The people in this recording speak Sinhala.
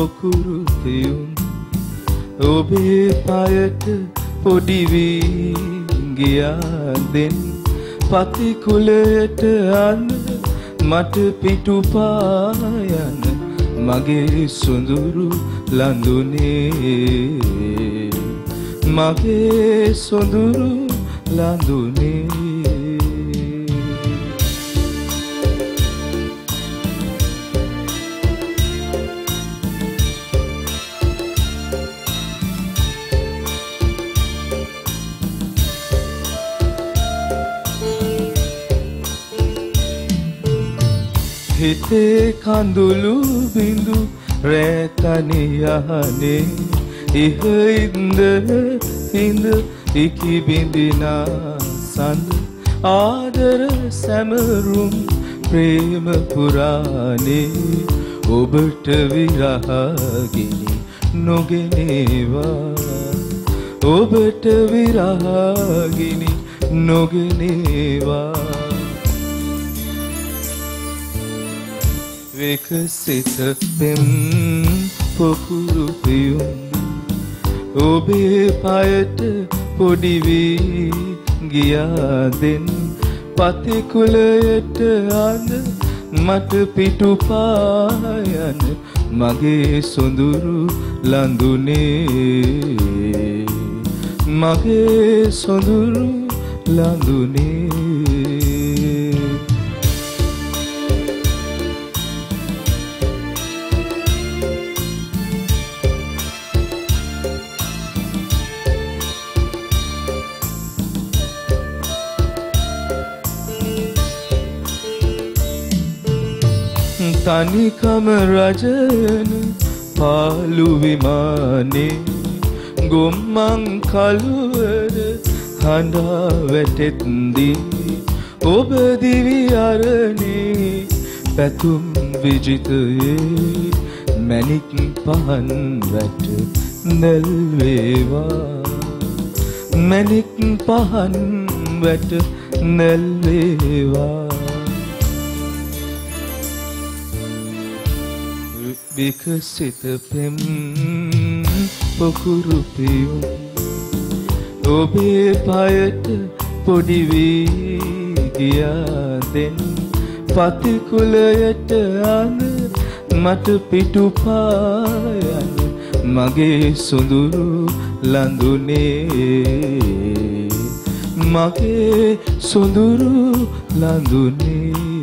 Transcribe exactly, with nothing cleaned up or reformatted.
පොකුරු පියුම් ඔබේ පයට පොඩි වී ගියා දෙන් පතිකුලයට අන්න මට පිටුපායන මගේ සොඳුරු ලඳුනේ මගේ සොඳුරු ලඳුනේ හිතේ කඳුළු බිඳු රැතනි යහනේ ඉහ ඉඳ ඉඳ ඉකි බිඳිනා සඳ ආදර සැමරුම් ප්‍රේම පුරානේ ඔබට විරහගිනි නොගෙනේවා ඔබට විරහගිනි නොගෙනේවා විකසිත පෙම් පොකුරු පියුම් ඔබේ පයට පොඩි වී ගියා දෙන් පතිකුලයට අද මට පිටුපායන මගේ සොඳුරු ලඳුනේ මගේ සොඳුරු ලඳුනේ තනිකම රජන පාලු විමානේ ගොම්මන් කළුවර හඬා වැටෙත්දී ඔබ දිවි අරණේ පැතුම් විජිතයේ මැණික් පහන් වැට නැල් වේවා මැණික් පහන් වැට නැල් වේවා විකසිත පෙම් පොකුරු පියුම් ඔබේ පයට පොඩි වී ගියා දෙන් පතිකුලයට අද මට පිටුපායන මගේ සොඳුරු ලඳුනේ මගේ සොඳුරු ලඳුනේ